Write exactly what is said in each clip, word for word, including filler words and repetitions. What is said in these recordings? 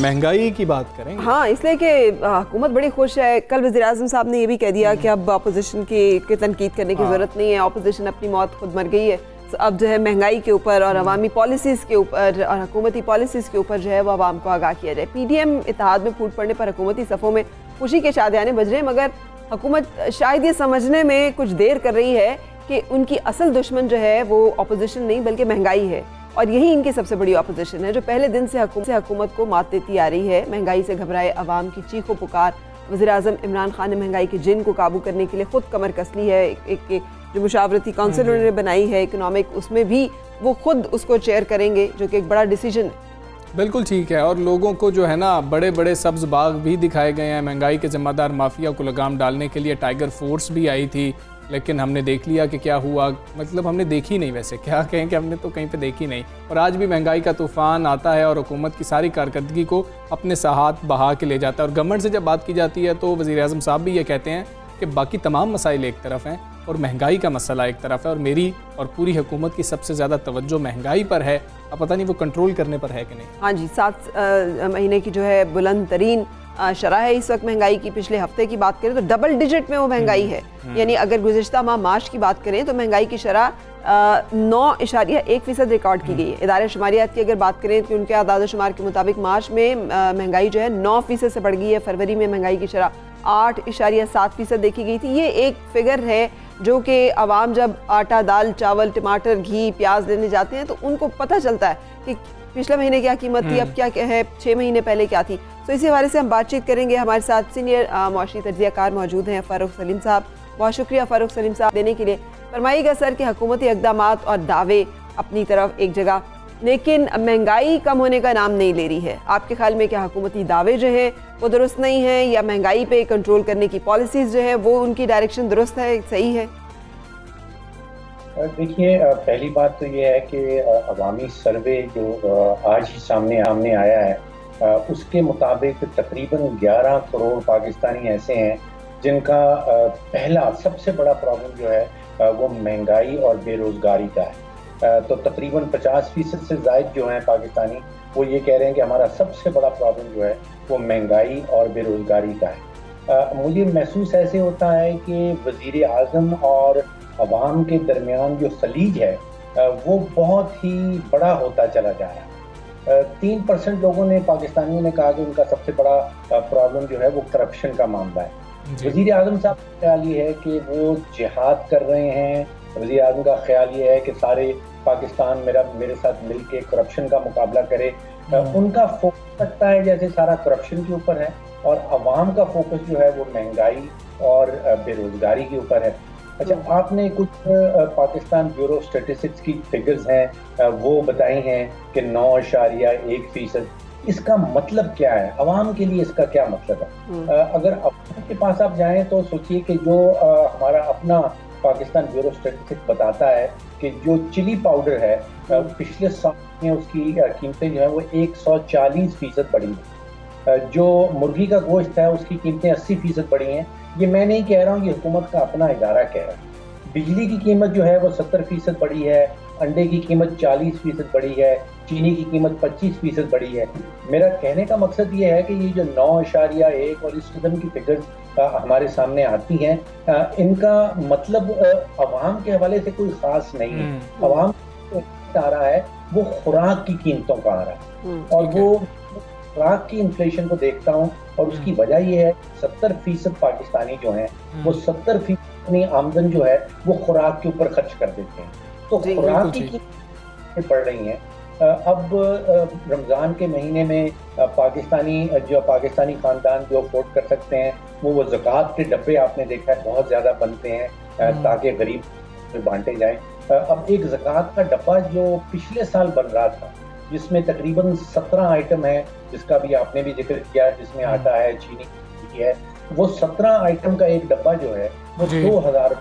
महंगाई की बात करें। हाँ, इसलिए कि हुकूमत बड़ी खुश है। कल वज़ीर-ए-आज़म साहब ने ये भी कह दिया कि अब अपोजिशन की, की तनकीद करने की ज़रूरत नहीं है, अपोजिशन अपनी मौत खुद मर गई है। तो अब जो है महंगाई के ऊपर और अवामी पॉलिसीज़ के ऊपर और हुकूमती पॉलिसीज़ के ऊपर जो है वो आवाम को आगाह किया जाए। पी डी एम इत्तेहाद में फूट पड़ने पर हुकूमती सफ़ों में खुशी के शादियाने बज रहे हैं, मगर हुकूमत शायद ये समझने में कुछ देर कर रही है कि उनकी असल दुश्मन जो है वो अपोजिशन नहीं बल्कि महंगाई है, और यही इनकी सबसे बड़ी अपोजिशन है जो पहले दिन से हुकूमत को मात देती आ रही है। महंगाई से घबराए अवाम की चीखों पुकार। वज़ीर-ए-आज़म इमरान खान ने महंगाई के जिन को काबू करने के लिए खुद कमर कस ली है। एक, एक जो मुशावरती काउंसिल उन्होंने बनाई है इकोनॉमिक, उसमें भी वो खुद उसको चेयर करेंगे, जो कि एक बड़ा डिसीजन है। बिल्कुल ठीक है। और लोगों को जो है ना बड़े बड़े सब्ज़ बाग भी दिखाए गए हैं। महंगाई के ज़िम्मेदार माफिया को लगाम डालने के लिए टाइगर फोर्स भी आई थी, लेकिन हमने देख लिया कि क्या हुआ। मतलब हमने देखी नहीं, वैसे क्या कहें कि हमने तो कहीं पे देखी नहीं। और आज भी महंगाई का तूफ़ान आता है और हुकूमत की सारी कारकर्दगी को अपने साथ बहा के ले जाता है। और गवर्नमेंट से जब बात की जाती है तो वज़ीर-ए-आज़म साहब भी ये कहते हैं कि बाकी तमाम मसाइल एक तरफ हैं और महंगाई का मसला एक तरफ है, और मेरी और पूरी हुकूमत की सबसे ज़्यादा तवज्जो महंगाई पर है। अब पता नहीं वो कंट्रोल करने पर है कि नहीं। हाँ जी, सात महीने की जो है बुलंद तरीन शरह है इस वक्त महंगाई की। पिछले हफ्ते की बात करें तो डबल डिजिट में वो महंगाई है, यानी अगर गुज़िश्ता माह मार्च की बात करें तो महंगाई की शरह नौ इशारिया एक फीसद रिकॉर्ड की गई है। इदारे शुमारियात की अगर बात करें तो उनके आदाद शुमार के मुताबिक मार्च में महंगाई जो है नौ फीसद से बढ़ गई है। फरवरी में महंगाई की शरह आठ इशारिया सात फीसद देखी गई थी। ये एक फिगर है जो कि आवाम जब आटा, दाल, चावल, टमाटर, घी, प्याज लेने जाते हैं तो उनको पता चलता है कि पिछले महीने क्या कीमत थी, अब क्या है, छः महीने पहले क्या थी। तो इसी हवाले से हम बातचीत करेंगे। हमारे साथ सीनियर मुआशरी तज्ज़ियाकार मौजूद हैं फ़ारूक सलीम साहब। बहुत शुक्रिया फ़ारूक सलीम साहब देने के लिए। फरमाइएगा सर कि हुकूमती इक़दामात और दावे अपनी तरफ एक जगह, लेकिन महंगाई कम होने का नाम नहीं ले रही है। आपके ख्याल में क्या हुकूमती दावे जो हैं वो दुरुस्त नहीं हैं, या महंगाई पे कंट्रोल करने की पॉलिसीज़ जो है वो उनकी डायरेक्शन दुरुस्त है, सही है? देखिए, पहली बात तो ये है कि अवामी सर्वे जो आज ही सामने सामने आया है उसके मुताबिक तकरीबन ग्यारह करोड़ पाकिस्तानी ऐसे हैं जिनका पहला सबसे बड़ा प्रॉब्लम जो है वो महंगाई और बेरोज़गारी का है। तो तकरीबन पचास फीसद से ज़ायद जो हैं पाकिस्तानी वो ये कह रहे हैं कि हमारा सबसे बड़ा प्रॉब्लम जो है वो महंगाई और बेरोज़गारी का है। मुझे महसूस ऐसे होता है कि वज़ीर आज़म और अवाम के दरमियान जो सलीज है वो बहुत ही बड़ा होता चला जा रहा है। तीन परसेंट लोगों ने, पाकिस्तानियों ने कहा कि उनका सबसे बड़ा प्रॉब्लम जो है वो करप्शन का मामला है। वज़ीर आज़म साहब का ख्याल ये है कि वो जिहाद कर रहे हैं। वज़ीर आज़म का ख्याल ये है कि सारे पाकिस्तान मेरा मेरे साथ मिलके करप्शन का मुकाबला करे। उनका फोकस लगता है जैसे सारा करप्शन के ऊपर है और अवाम का फोकस जो है वो महंगाई और बेरोज़गारी के ऊपर है। अच्छा, आपने कुछ पाकिस्तान ब्यूरो स्टेटिस्टिक्स की फिगर्स हैं वो बताई हैं कि नौ इशारिया एक फीसद, इसका मतलब क्या है अवाम के लिए, इसका क्या मतलब है? अगर अवाम के पास आप जाएं तो सोचिए कि जो हमारा अपना पाकिस्तान ब्यूरो स्टेटिस्टिक्स बताता है कि जो चिली पाउडर है पिछले साल में उसकी कीमतें जो है वो एक सौ चालीस फीसद बढ़ी है। जो मुर्गी का गोश्त है उसकी कीमतें अस्सी फीसद बढ़ी हैं। ये मैं नहीं कह रहा हूँ, ये हुकूमत का अपना इदारा कह रहा है। बिजली की कीमत जो है वो सत्तर फीसद बढ़ी है, अंडे की कीमत चालीस फीसद बढ़ी है, चीनी की कीमत पच्चीस फीसद बढ़ी है। मेरा कहने का मकसद ये है कि ये जो नौ इशारिया एक और इस किस्म की फिगर्स हमारे सामने आती हैं, इनका मतलब अवाम के हवाले से कोई ख़ास नहीं है। अवाम आ रहा है वो खुराक की कीमतों का आ रहा है, और वो खुराक की इन्फ्लेशन को देखता हूँ और उसकी वजह ये है सत्तर फीसद पाकिस्तानी जो हैं वो सत्तर फीसद अपनी आमदन जो है वो खुराक के ऊपर खर्च कर देते हैं। तो खुराक की कीमतें बढ़ रही हैं। अब रमज़ान के महीने में पाकिस्तानी जो पाकिस्तानी ख़ानदान जो अफोर्ड कर सकते हैं वो वो ज़कात के डब्बे आपने देखा है बहुत ज़्यादा बनते हैं ताकि गरीब बांटे जाएं। अब एक ज़कात का डब्बा जो पिछले साल बन रहा था जिसमें तकरीबन सत्रह आइटम है, जिसका भी आपने भी जिक्र किया, जिसमें आटा है, चीनी है, वो सत्रह आइटम का एक डब्बा जो है वो दो हजार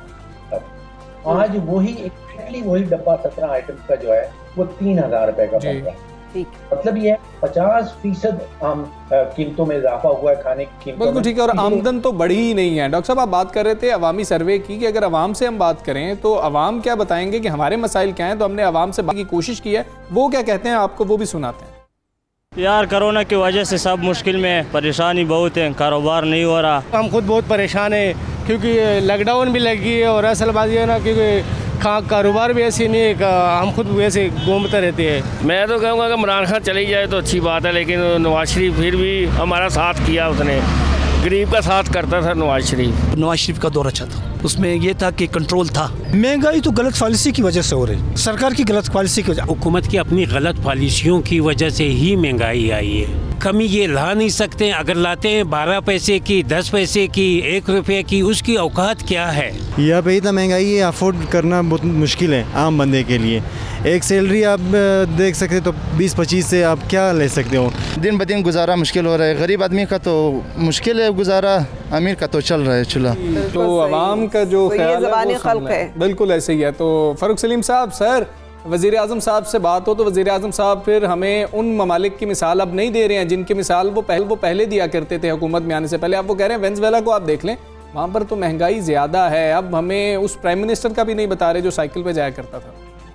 आज वही एक्जैक्टली वही डब्बा सत्रह आइटम का जो है वो तीन हजार रुपए का बन रहा है। मतलब ये पचास फीसद आम कीमतों में इजाफा हुआ है खाने की कीमतों। बिल्कुल ठीक है, और आमदन तो बढ़ी ही नहीं है। डॉक्टर साहब, आप बात कर रहे थे अवामी सर्वे की कि अगर अवाम से हम बात करें तो अवाम क्या बताएंगे कि हमारे मसाइल क्या हैं, तो हमने अवाम से बात की कोशिश की है, वो क्या कहते हैं आपको वो भी सुनाते हैं। यार कोरोना की वजह से सब मुश्किल में, परेशानी बहुत है, कारोबार नहीं हो रहा। हम खुद बहुत परेशान हैं क्योंकि लॉकडाउन भी लगी है और असल बात ये है ना क्योंकि कारोबार भी ऐसी नहीं है, हम खुद वैसे घूमते रहते हैं। मैं तो कहूँगा कि इमरान खान चली जाए तो अच्छी बात है, लेकिन नवाज शरीफ फिर भी हमारा साथ किया, उसने गरीब का साथ करता था नवाज शरीफ। नवाज शरीफ का दौर अच्छा था, उसमें ये था कि कंट्रोल था। महंगाई तो गलत पॉलिसी की वजह से हो रही, सरकार की गलत पॉलिसी की वजह, हुकूमत की अपनी गलत पॉलिसियों की वजह से ही महंगाई आई है। कमी ये ला नहीं सकते, अगर लाते हैं बारह पैसे की, दस पैसे की, एक रुपये की, उसकी औकात क्या है? यहाँ पे इतना महंगाई है, अफोर्ड करना बहुत मुश्किल है आम बंदे के लिए। एक सैलरी आप देख सकते तो बीस पच्चीस से आप क्या ले सकते हो। दिन ब दिन गुजारा मुश्किल हो रहा है, गरीब आदमी का तो मुश्किल है गुजारा, अमीर का तो चल रहा है चूल्हा। तो आवाम का जो ख्याल है बिल्कुल ऐसे ही है। तो फारूक सलीम साहब, सर वज़ीर आज़म साहब से बात हो तो वज़ीर आज़म साहब फिर हमें उन ममालिक की मिसाल अब नहीं दे रहे हैं जिनकी मिसाल वो पहले वो पहले दिया करते थे हुकूमत में आने से पहले। अब वो कह रहे हैं वेनेज़ुएला को आप देख लें, वहाँ पर तो महंगाई ज़्यादा है। अब हमें उस प्राइम मिनिस्टर का भी नहीं बता रहे जो साइकिल पर जाया करता था।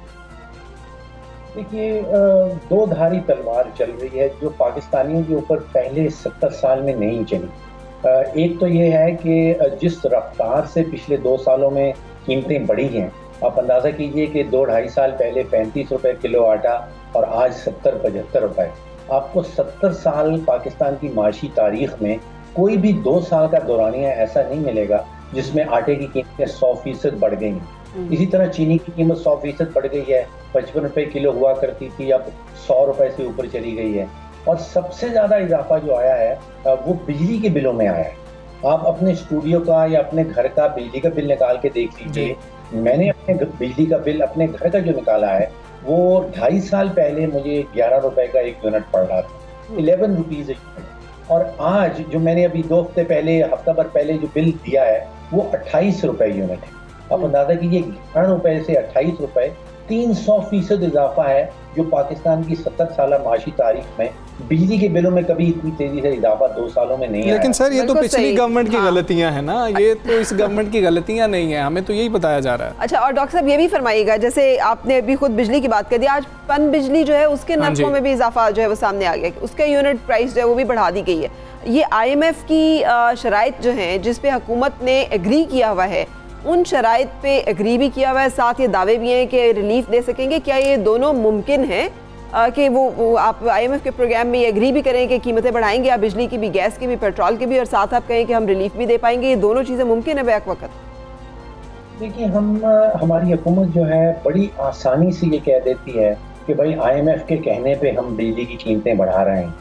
देखिए, दो धारी तलवार चल रही है जो पाकिस्तानियों के ऊपर पहले सत्तर साल में नहीं चली। एक तो ये है कि जिस रफ्तार से पिछले दो सालों में कीमतें बढ़ी हैं, आप अंदाज़ा कीजिए कि दो ढाई साल पहले पैंतीस रुपए किलो आटा और आज सत्तर पचहत्तर रुपए। आपको सत्तर साल पाकिस्तान की माशी तारीख में कोई भी दो साल का दौरानिया ऐसा नहीं मिलेगा जिसमें आटे की कीमतें सौ फीसद बढ़ गई हैं। इसी तरह चीनी की कीमत सौ फीसद बढ़ गई है, पचपन रुपए किलो हुआ करती थी, अब सौ रुपए से ऊपर चली गई है। और सबसे ज़्यादा इजाफा जो आया है वो बिजली के बिलों में आया है। आप अपने स्टूडियो का या अपने घर का बिजली का बिल निकाल के देख लीजिए। मैंने अपने बिजली का बिल अपने घर का जो निकाला है वो ढाई साल पहले मुझे ग्यारह रुपए का एक यूनिट पड़ रहा था, इलेवन रुपीज़ एक यूनिट। और आज जो मैंने अभी दो हफ्ते पहले हफ्ता भर पहले जो बिल दिया है वो अट्ठाईस रुपए यूनिट है। आप अंदाजा कीजिए ग्यारह रुपए से अट्ठाईस रुपए, तीन सौ फीसद इजाफा है जो पाकिस्तान की सत्तर साल माशी तारीख में बिजली के बिलों में कभी इतनी तेजी से इजाफा दो सालों में नहीं आया। लेकिन सर ये तो पिछली गवर्नमेंट की गलतियां हैं ना, ये तो इस गवर्नमेंट की गलतियां नहीं है, हमें तो यही बताया जा रहा है। अच्छा, और डॉक्टर साहब ये भी फरमाइएगा, जैसे आपने अभी खुद बिजली की बात कर दी, आज पन बिजली जो है उसके नरखों में भी इजाफा जो है वो सामने आ गया, उसका यूनिट प्राइस जो है वो भी बढ़ा दी गई है। ये आई एम एफ की शराइत जो है जिस पे हुकूमत ने एग्री किया हुआ है, उन शराइत पे एग्री भी किया हुआ है, साथ ये दावे भी हैं कि रिलीफ दे सकेंगे। क्या ये दोनों मुमकिन है कि वो, वो आप आई एम एफ के प्रोग्राम में ये एग्री भी करें कि कीमतें बढ़ाएंगे आप बिजली की भी, गैस की भी, पेट्रोल की भी, और साथ आप कहें कि हम रिलीफ भी दे पाएंगे? ये दोनों चीज़ें मुमकिन है बैक वक्त? देखिए, हम हमारी हुकूमत जो है बड़ी आसानी से ये कह देती है कि भाई आई एम एफ के कहने पे हम बिजली की कीमतें बढ़ा रहे हैं।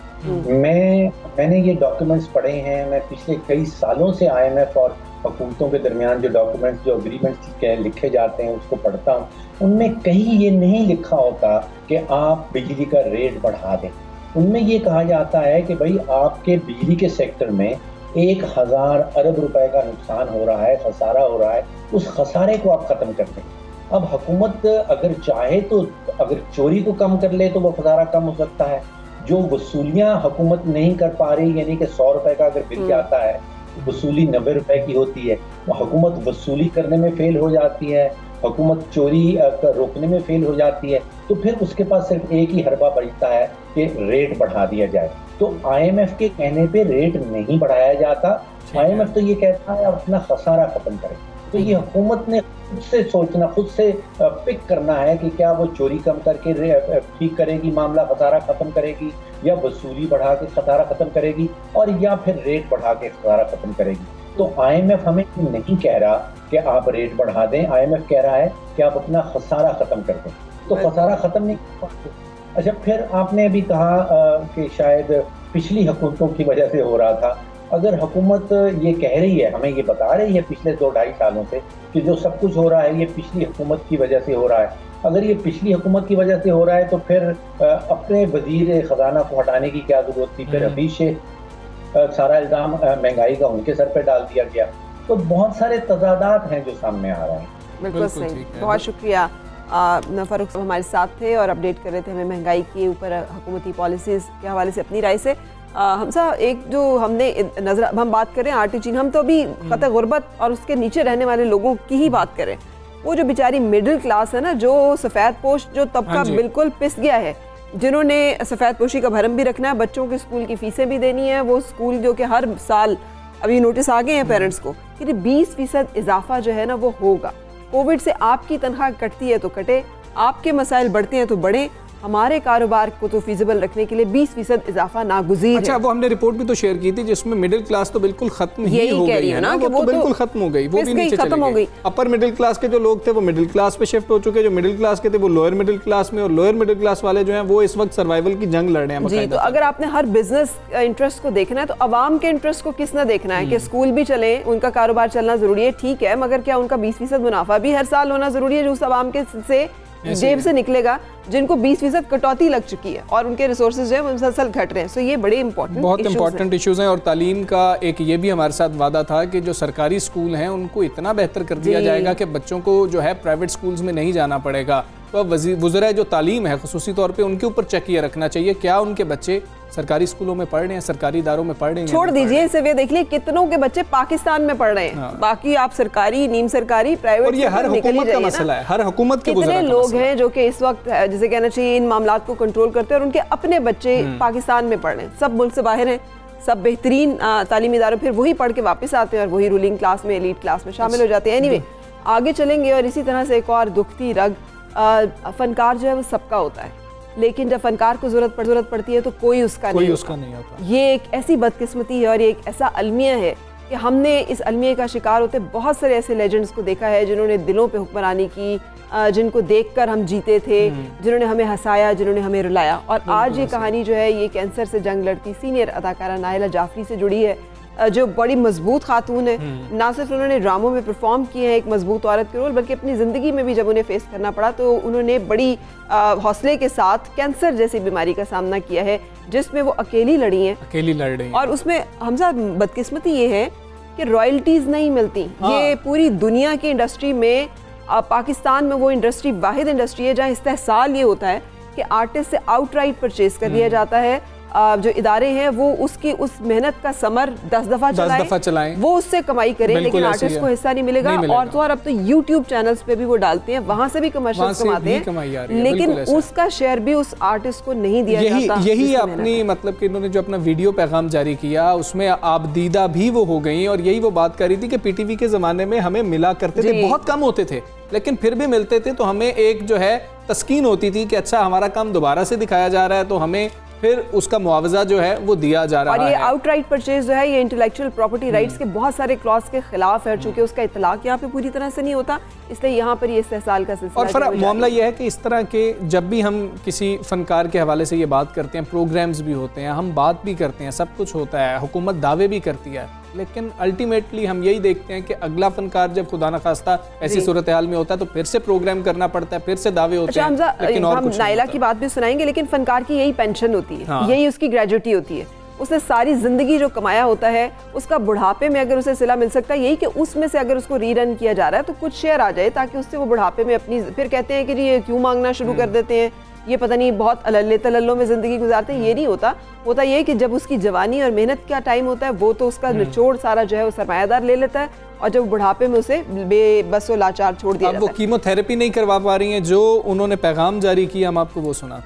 मैं मैंने ये डॉक्यूमेंट्स पढ़े हैं, मैं पिछले कई सालों से आई एम एफ और हुकूमतों के दरमियान जो डॉक्यूमेंट्स जो अग्रीमेंट्स लिखे जाते हैं उसको पढ़ता हूँ। उनमें कहीं ये नहीं लिखा होता कि आप बिजली का रेट बढ़ा दें। उनमें ये कहा जाता है कि भाई आपके बिजली के सेक्टर में एक हज़ार अरब रुपए का नुकसान हो रहा है, खसारा हो रहा है, उस खसारे को आप ख़त्म कर दें। अब हुकूमत अगर चाहे तो अगर चोरी को कम कर ले तो वो खसारा कम हो सकता है। जो वसूलियाँ हुकूमत नहीं कर पा रही, यानी कि सौ रुपए का अगर बिल जाता है, वसूली नब्बे रुपए की होती है, हुकूमत वसूली करने में फेल हो जाती है, हुकूमत चोरी रोकने में फेल हो जाती है, तो फिर उसके पास सिर्फ एक ही हरबा बचता है कि रेट बढ़ा दिया जाए। तो आई एम एफ के कहने पे रेट नहीं बढ़ाया जाता। आई एम एफ तो ये कहता है अपना खसारा खत्म करें। तो ये हुकूमत ने खुद से सोचना, खुद से पिक करना है कि क्या वो चोरी कम करके ठीक करेगी, मामला खसारा खत्म करेगी, या वसूली बढ़ा के खसारा खत्म करेगी, और या फिर रेट बढ़ा के खसारा खत्म करेगी। तो आई एम एफ हमें नहीं कह रहा कि आप रेट बढ़ा दें, आई एम एफ कह रहा है कि आप अपना खसारा खत्म कर दें। तो खसारा खत्म नहीं कर सकते। अच्छा, फिर आपने अभी कहा कि शायद पिछली हुकूमतों की वजह से हो रहा था। अगर हुकूमत ये कह रही है, हमें ये बता रही है पिछले दो ढाई सालों से कि जो सब कुछ हो रहा है ये पिछली हुकूमत की वजह से हो रहा है, अगर ये पिछली हुकूमत की वजह से हो रहा है तो फिर अपने वजीर ख़जाना को हटाने की क्या ज़रूरत थी? फिर अभी से सारा इल्ज़ाम महंगाई का उनके सर पे डाल दिया गया। तो बहुत सारे तजादात हैं जो सामने आ रहे हैं। बिल्कुल सही, बहुत शुक्रिया। फारूक साहब हमारे साथ थे और अपडेट कर रहे थे हमें महंगाई के ऊपर हुकूमती पॉलिसीज़ के हवाले से अपनी राय से। हमसा, एक जो हमने नजर हम बात करें आटे चीन, हम तो अभी ख़त गुर्बत और उसके नीचे रहने वाले लोगों की ही बात करें। वो जो बेचारी मिडिल क्लास है ना, जो सफ़ेद पोश जो तबका बिल्कुल पिस गया है, जिन्होंने सफ़ेद पोशी का भरम भी रखना है, बच्चों के स्कूल की फीसें भी देनी है, वो स्कूल जो कि हर साल अभी नोटिस आ गए हैं पेरेंट्स को कि बीस फीसद इजाफा जो है ना वो होगा। कोविड से आपकी तनख्वाह कटती है तो कटे, आपके मसाइल बढ़ते हैं तो बढ़े, हमारे कारोबार को तो फिजिबल रखने के लिए बीस फीसद इजाफा नागुज़ीर अच्छा, है। वो हमने रिपोर्ट भी तो शेयर की थी जिसमें मिडिल क्लास तो बिल्कुल खत्म ही हो गई है ना, वो, वो तो बिल्कुल खत्म हो गई, वो भी नीचे चली गई। अपर मिडिल क्लास के जो लोग थे वो मिडिल क्लास पे शिफ्ट हो चुके, जो मिडिल क्लास के थे वो लोअर मिडिल क्लास में, और लोअर मिडिल क्लास वाले जो हैं वो इस वक्त सर्वाइवल की जंग लड़ रहे हैं। जी, तो अगर आपने हर बिजनेस इंटरेस्ट को देखना है तो अवाम के इंटरेस्ट को किस न देखना है कि स्कूल भी चले, उनका कारोबार चलना जरूरी है, ठीक है, मगर क्या उनका बीस फीसद मुनाफा भी हर साल होना जरूरी है जो उस अवाम के से जेब से निकलेगा, जिनको बीस फीसद कटौती लग चुकी है और उनके रिसोर्सेज जो है मुसलसल घट रहे हैं। सो ये बड़े इंपॉर्टेंट बहुत इंपॉर्टेंट इश्यूज हैं। और तालीम का एक ये भी हमारे साथ वादा था कि जो सरकारी स्कूल हैं उनको इतना बेहतर कर दिया जाएगा कि बच्चों को जो है प्राइवेट स्कूल्स में नहीं जाना पड़ेगा। तो अब वज़ीर जो तालीम है खुसूसी तौर पे उनके ऊपर चेक ये रखना चाहिए क्या उनके बच्चे सरकारी स्कूलों में पढ़ रहे हैं, सरकारी इदारों में पढ़ रहे हैं। छोड़ दीजिए सिर्फ ये देख लिए कितनों के बच्चे पाकिस्तान में पढ़ रहे हैं। हाँ। बाकी आप सरकारी, नीम सरकारी, प्राइवेट, और ये हर हुकूमत का मसला है, हर हुकूमत के कितने लोग हैं जो कि इस वक्त जिसे कहना चाहिए इन मामलात को कंट्रोल करते हैं और उनके अपने बच्चे पाकिस्तान में पढ़ रहे हैं। सब मुल्क से बाहर हैं, सब बेहतरीन तालीमी इदारों, फिर वही पढ़ के वापस आते हैं और वही रूलिंग क्लास में, एलीट क्लास में शामिल हो जाते हैं। एनीवे आगे चलेंगे और इसी तरह से एक और दुखती रग, फनकार जो है वो सबका होता है, लेकिन जब फनकार को जरूरत पड़ जरूरत पड़ती है तो कोई उसका कोई नहीं उसका होता। नहीं होता। ये एक ऐसी बदकिस्मती है और ये एक ऐसा अलमिया है कि हमने इस अलमिया का शिकार होते बहुत सारे ऐसे लेजेंड्स को देखा है जिन्होंने दिलों पे हुक्मरानी की, जिनको देखकर हम जीते थे, जिन्होंने हमें हंसाया, जिन्होंने हमें रुलाया। और आज ये कहानी जो है ये कैंसर से जंग लड़ती सीनियर अदाकारा नायला जाफरी से जुड़ी है, जो बड़ी मजबूत खातून है। ना सिर्फ उन्होंने ड्रामों में परफॉर्म किए हैं एक मजबूत औरत के रोल, बल्कि अपनी ज़िंदगी में भी जब उन्हें फेस करना पड़ा तो उन्होंने बड़ी हौसले के साथ कैंसर जैसी बीमारी का सामना किया है जिसमें वो अकेली लड़ी हैं अकेली लड़ रही हैं। और उसमें हमजा बदकिस्मती ये है कि रॉयल्टीज़ नहीं मिलती। हाँ। ये पूरी दुनिया की इंडस्ट्री में, पाकिस्तान में वो इंडस्ट्री वाहिद इंडस्ट्री है जहाँ इस्तेहसाल ये होता है कि आर्टिस्ट से आउटराइट परचेज कर लिया जाता है। जो इदारे हैं वो उसकी उस मेहनत का समर दस दफा चलाएं, दस दफा चलाएं, वो उससे कमाई करें, लेकिन आर्टिस्ट को हिस्सा नहीं मिलेगा, नहीं मिलेगा। और तो और अब तो यूट्यूब चैनल्स पे भी वो डालते हैं, वहां से भी कमर्शियल कमाते हैं, लेकिन उसका शेयर भी उस आर्टिस्ट को नहीं दिया यही, जाता। यही अपनी मतलब कि इन्होंने जो अपना वीडियो पैगाम जारी किया उसमें आबदीदा भी वो हो गई और यही वो बात कर रही थी कि पीटीवी के जमाने में हमें मिला करते थे, बहुत कम होते थे, लेकिन फिर भी मिलते थे तो हमें एक जो है तस्कीन होती थी कि अच्छा हमारा काम दोबारा से दिखाया जा रहा है तो हमें फिर उसका मुआवजा जो है वो दिया जा रहा है। और ये आउटराइट परचेज जो है ये इंटेलेक्चुअल प्रॉपर्टी राइट्स के बहुत सारे क्लॉज के खिलाफ है, चूंकि उसका इतलाक यहाँ पे पूरी तरह से नहीं होता, इसलिए यहाँ पर ये इस्तेहसाल का सिलसिला। और फिर मामला ये है कि इस तरह के जब भी हम किसी फनकार के हवाले से ये बात करते हैं, प्रोग्राम्स भी होते हैं, हम बात भी करते हैं, सब कुछ होता है, हुकूमत दावे भी करती है, लेकिन अल्टीमेटली हम यही देखते हैं कि अगला फनकार जब खुदा न खास्ता ऐसी सूरत हाल में होता है तो फिर से प्रोग्राम करना पड़ता है, फिर से दावे होते हैं, लेकिन और हम नायला की बात भी सुनाएंगे, लेकिन फनकार की यही पेंशन होती है। हाँ। यही उसकी ग्रेजुटी होती है, उसने सारी जिंदगी जो कमाया होता है उसका बुढ़ापे में अगर उसे सिला मिल सकता है, यही कि उसमें से अगर उसको रीरन किया जा रहा है तो कुछ शेयर आ जाए ताकि उससे वो बुढ़ापे में अपनी, फिर कहते हैं कि जी ये क्यों मांगना शुरू कर देते हैं, ये पता नहीं बहुत अल्ले तल्लों में जिंदगी गुजारते हैं। ये नहीं होता, होता ये कि जब उसकी जवानी और मेहनत का टाइम होता है वो तो उसका निचोड़ सारा जो है वो सरमायादार ले लेता है और जब बुढ़ापे में उसे बेबस और लाचार छोड़ दिया जाता है। वो कीमोथेरेपी नहीं करवा पा रही हैं, जो उन्होंने पैगाम जारी किया हम आपको वो सुना।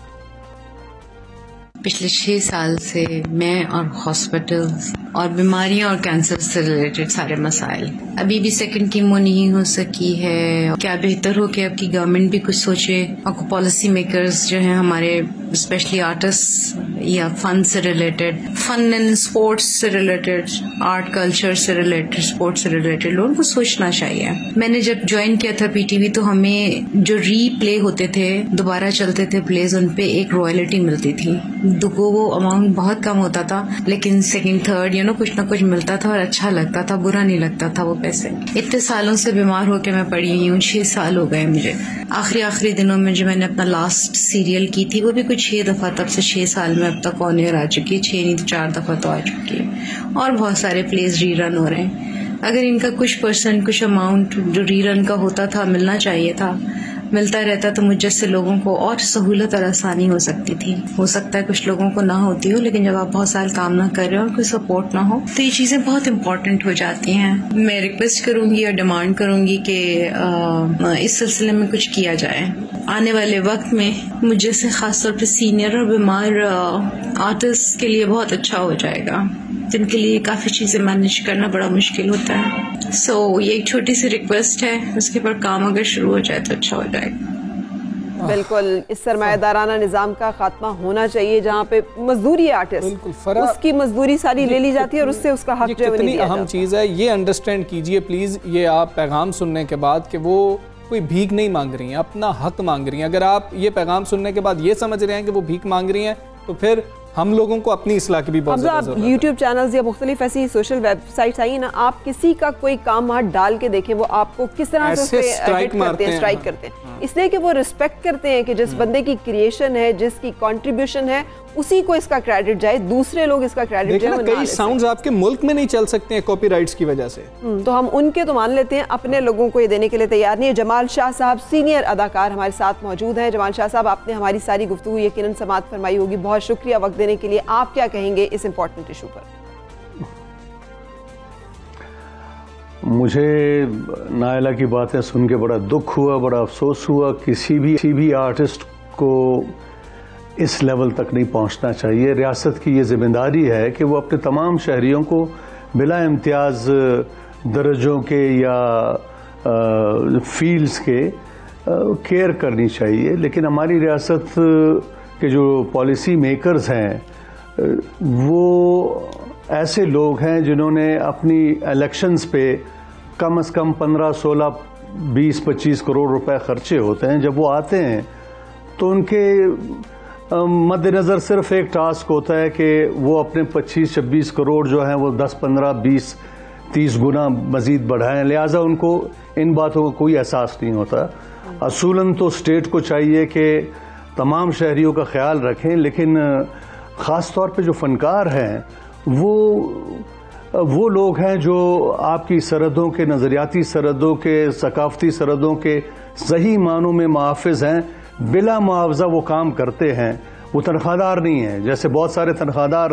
पिछले छः साल से मैं और हॉस्पिटल्स और बीमारियां और कैंसर से रिलेटेड सारे मसाइल, अभी भी सेकंड कीमो नहीं हो सकी है। क्या बेहतर हो कि अब की गवर्नमेंट भी कुछ सोचे और पॉलिसी मेकर्स जो हैं हमारे, स्पेशली आर्टिस्ट या फन से रिलेटेड, फन एंड स्पोर्ट्स से रिलेटेड, आर्ट कल्चर से रिलेटेड, स्पोर्ट्स से रिलेटेड लोगों को सोचना चाहिए। मैंने जब ज्वाइन किया था पीटीवी तो हमें जो रीप्ले होते थे, दोबारा चलते थे प्लेज, उन पे एक रॉयल्टी मिलती थी। दुगो वो अमाउंट बहुत कम होता था, लेकिन सेकंड थर्ड यू नो कुछ ना कुछ मिलता था और अच्छा लगता था, बुरा नहीं लगता था वो पैसे। इतने सालों से बीमार होकर मैं पड़ी हुई हूँ, छह साल हो गए मुझे। आखिरी आखिरी दिनों में जो मैंने अपना लास्ट सीरियल की थी वो भी कुछ छह दफा, तब से छह साल में अब तक ऑन एयर आ चुकी है, छह नहीं तो चार दफा तो आ चुकी है और बहुत सारे प्लेज रीरन हो रहे हैं। अगर इनका कुछ परसेंट, कुछ अमाउंट जो रीरन का होता था मिलना चाहिए था, मिलता रहता तो मुझ जैसे लोगों को और सहूलत और आसानी हो सकती थी। हो सकता है कुछ लोगों को ना होती हो, लेकिन जब आप बहुत साल काम ना कर रहे हो और कोई सपोर्ट ना हो तो ये चीज़ें बहुत इंपॉर्टेंट हो जाती हैं। मैं रिक्वेस्ट करूंगी और डिमांड करूंगी कि इस सिलसिले में कुछ किया जाए। आने वाले वक्त में मुझ जैसे खासतौर पर सीनियर और बीमार आर्टिस्ट के लिए बहुत अच्छा हो जाएगा, जिनके लिए काफ़ी चीज़ें मैनेज करना बड़ा मुश्किल होता है। सो so, ये एक छोटी सी रिक्वेस्ट है, उसके ऊपर काम अगर शुरू हो जाए तो अच्छा हो जाएगा। बिल्कुल, इस सरमायादाराना निज़ाम का खात्मा होना चाहिए जहाँ पे मजदूरी आर्टिस्ट उसकी मजदूरी सारी ले ली जाती है और उससे उसका हक जो है कितनी अहम चीज़ है, ये अंडरस्टैंड कीजिए प्लीज़। ये आप पैगाम सुनने के बाद कि वो कोई भीख नहीं मांग रही हैं, अपना हक मांग रही हैं। अगर आप ये पैगाम सुनने के बाद ये समझ रहे हैं कि वो भीख मांग रही हैं तो फिर हम लोगों को अपनी इस्लाह की भी बहुत ज़रूरत है। यूट्यूब चैनल्स या मुख्तलिफ ऐसी सोशल वेबसाइट्स आई ना, आप किसी का कोई काम वहाँ डाल के देखें वो आपको किस तरह से स्ट्राइक करते हैं स्ट्राइक करते हैं इसलिए कि वो रिस्पेक्ट करते हैं कि जिस बंदे की क्रिएशन है, जिसकी कंट्रीब्यूशन है, उसी को इसका क्रेडिट जाए, दूसरे लोग इसका क्रेडिट जाए। कई साउंड्स आपके मुल्क में नहीं चल सकते हैं कॉपीराइट्स की वजह से, तो हम उनके तो मान लेते हैं, अपने लोगों को ये देने के लिए तैयार नहीं है। जमाल शाह साहब सीनियर अदाकार हमारे साथ मौजूद हैं। जमाल शाह साहब, आपने हमारी सारी गुफ्तगू यकीनन समाअत फरमाई होगी, बहुत शुक्रिया वक्त देने के लिए। आप क्या कहेंगे इस इम्पोर्टेंट इशू पर? मुझे नायला की बातें सुन के बड़ा दुख हुआ, बड़ा अफसोस हुआ। किसी भी किसी भी आर्टिस्ट को इस लेवल तक नहीं पहुंचना चाहिए। रियासत की ये जिम्मेदारी है कि वो अपने तमाम शहरियों को बिला इम्तियाज़ दर्जों के या फील्ड्स के केयर करनी चाहिए। लेकिन हमारी रियासत के जो पॉलिसी मेकर्स हैं वो ऐसे लोग हैं जिन्होंने अपनी इलेक्शंस पे कम से कम पंद्रह सोलह बीस पच्चीस करोड़ रुपए खर्चे होते हैं। जब वो आते हैं तो उनके मद्देनज़र सिर्फ एक टास्क होता है कि वो अपने पच्चीस छब्बीस करोड़ जो हैं वो दस पंद्रह बीस तीस गुना मज़ीद बढ़ाएं। लिहाजा उनको इन बातों का कोई एहसास नहीं होता। असूलन तो स्टेट को चाहिए कि तमाम शहरियों का ख्याल रखें, लेकिन ख़ास तौर पे जो फ़नकार हैं वो वो लोग हैं जो आपकी सरहदों के, नज़रियाती सरहदों के, सकाफ़ती सरहदों के सही मानों में मुहाफ़िज़ हैं। बिला मुआवजा वो काम करते हैं, वो तनख्वाहदार नहीं हैं। जैसे बहुत सारे तनख्वाहदार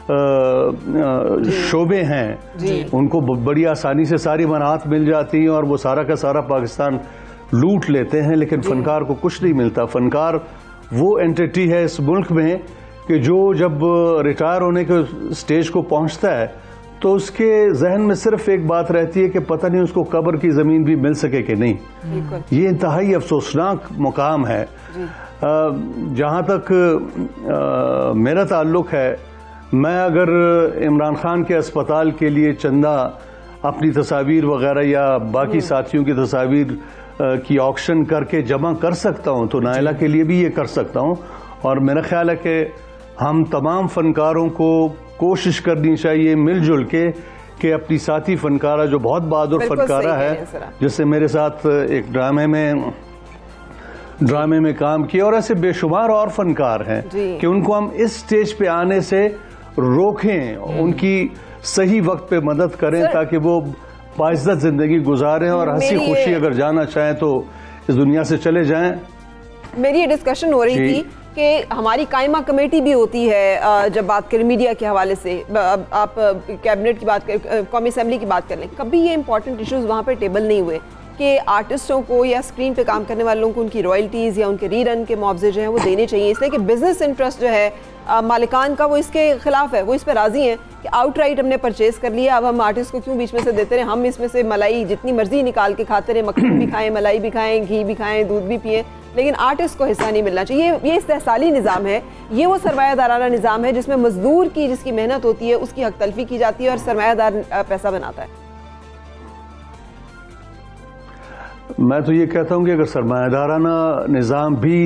शोबे हैं, उनको बड़ी आसानी से सारी मनाहत मिल जाती हैं और वो सारा का सारा पाकिस्तान लूट लेते हैं, लेकिन फ़नकार को कुछ नहीं मिलता। फ़नकार वो एंटिटी है इस मुल्क में कि जो जब रिटायर होने के स्टेज को पहुंचता है तो उसके जहन में सिर्फ एक बात रहती है कि पता नहीं उसको कब्र की ज़मीन भी मिल सके कि नहीं। ये इंतहाई अफसोसनाक मुकाम है। जहाँ तक आ, मेरा ताल्लुक़ है, मैं अगर इमरान खान के अस्पताल के लिए चंदा अपनी तस्वीर वगैरह या बाकी साथियों की तस्वीर की ऑक्शन करके जमा कर सकता हूँ तो नायला के लिए भी ये कर सकता हूँ। और मेरा ख्याल है कि हम तमाम फ़नकारों को कोशिश करनी चाहिए मिलजुल के कि अपनी साथी फ़नकारा जो बहुत बहादुर फ़नकारा है, जिससे मेरे साथ एक ड्रामे में ड्रामे में काम किया, और ऐसे बेशुमार और फ़नकार हैं कि उनको हम इस स्टेज पे आने से रोकें, उनकी सही वक्त पे मदद करें ताकि वो बाइज़्ज़त ज़िंदगी गुजारें और हंसी खुशी अगर जाना चाहें तो इस दुनिया से चले जाएं। मेरी ये डिस्कशन हो रही थी कि हमारी कायमा कमेटी भी होती है, जब बात करें मीडिया के हवाले से, आप कैबिनेट की बात करें, कौमी असेंबली की बात कर लें, कभी ये इंपॉर्टेंट इश्यूज वहाँ पे टेबल नहीं हुए कि आर्टिस्टों को या स्क्रीन पे काम करने वालों को उनकी रॉयल्टीज़ या उनके रीरन के मुआवजे जो हैं वो देने चाहिए। इसलिए कि बिजनेस इंटरेस्ट जो है मालिकान का वो इसके खिलाफ है, वो इस पर राज़ी हैं कि आउटराइट हमने परचेज कर लिया, अब हम आर्टिस्ट को क्यों बीच में से देते रहे, हम इसमें से मलाई जितनी मर्जी निकाल के खाते रहे, मक्खन भी खाएं, मलाई भी खाएं, घी भी खाएं, दूध भी पिएं, लेकिन आर्टिस्ट को हिस्सा नहीं मिलना चाहिए। ये इस्तेहसाली निज़ाम है, ये वो सरमायादाराना निज़ाम है जिसमें मजदूर की जिसकी मेहनत होती है उसकी हक तलफी की जाती है और सरमायादार पैसा बनाता है। मैं तो ये कहता हूँ कि अगर सरमायादाराना निज़ाम भी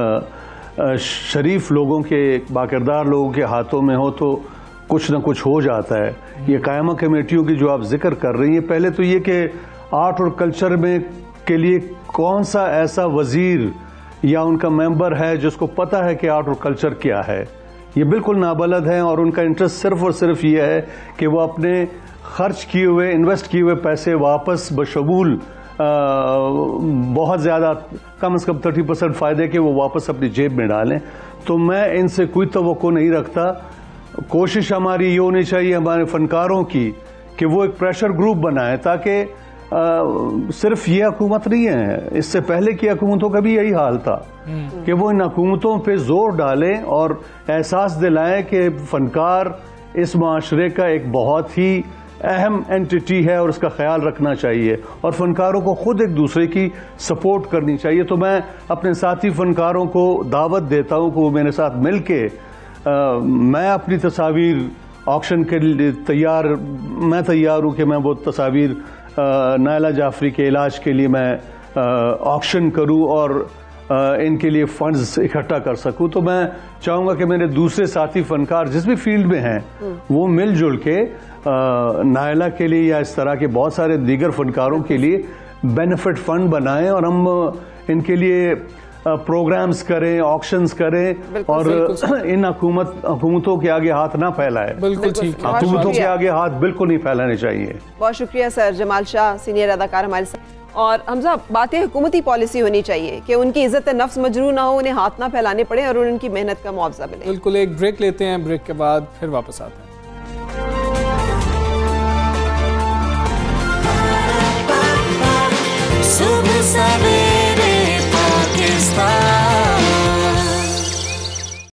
शरीफ लोगों के, बाकिरदार लोगों के हाथों में हो तो कुछ ना कुछ हो जाता है। ये कायमा कमेटियों की जो आप जिक्र कर रही हैं, पहले तो ये कि आर्ट और कल्चर में के लिए कौन सा ऐसा वजीर या उनका मेंबर है जिसको पता है कि आर्ट और कल्चर क्या है। ये बिल्कुल नाबलद हैं और उनका इंटरेस्ट सिर्फ और सिर्फ ये है कि वो अपने खर्च किए हुए, इन्वेस्ट किए हुए पैसे वापस बशमूल बहुत ज़्यादा कम से कम थर्टी परसेंट फ़ायदे के वो वापस अपनी जेब में डालें। तो मैं इनसे कोई तवक्को नहीं रखता। कोशिश हमारी ये होनी चाहिए हमारे फनकारों की कि वो एक प्रेशर ग्रुप बनाए, ताकि सिर्फ ये हुकूमत नहीं है, इससे पहले की हुकूमतों का भी यही हाल था कि वो इन हुकूमतों पे जोर डालें और एहसास दिलाएं कि फनकार इस माशरे का एक बहुत ही अहम एंटिटी है और उसका ख्याल रखना चाहिए और फनकारों को खुद एक दूसरे की सपोर्ट करनी चाहिए। तो मैं अपने साथी फनकारों को दावत देता हूं कि वो मेरे साथ मिल के मैं अपनी तस्वीर ऑक्शन के लिए तैयार मैं तैयार हूं कि मैं वो तस्वीर नायला जाफरी के इलाज के लिए मैं ऑक्शन करूं और इनके लिए फंड्स इकट्ठा कर सकूं। तो मैं चाहूँगा कि मेरे दूसरे साथी फनकार जिस भी फील्ड में हैं वो मिलजुल के नायला के लिए या इस तरह के बहुत सारे दीगर फनकारों के लिए बेनिफिट फंड बनाएं और हम इनके लिए प्रोग्राम्स करें, ऑक्शंस करें और इन हुकूमत हुकूमतों के आगे हाथ ना फैलाए। बिल्कुल ठीक है, हुकूमतों के आगे हाथ बिल्कुल नहीं फैलाने चाहिए। बहुत शुक्रिया सर जमाल शाह, सीनियर अदाकार हमारे साथ। और हमजा बातें हुकूमती पॉलिसी होनी चाहिए कि उनकी इज्जत नफ्स मजरू ना हो, उन्हें हाथ ना फैलाने पड़े और उनकी मेहनत का मुआवजा मिले। बिल्कुल, एक ब्रेक लेते हैं, ब्रेक के बाद फिर वापस आते हैं।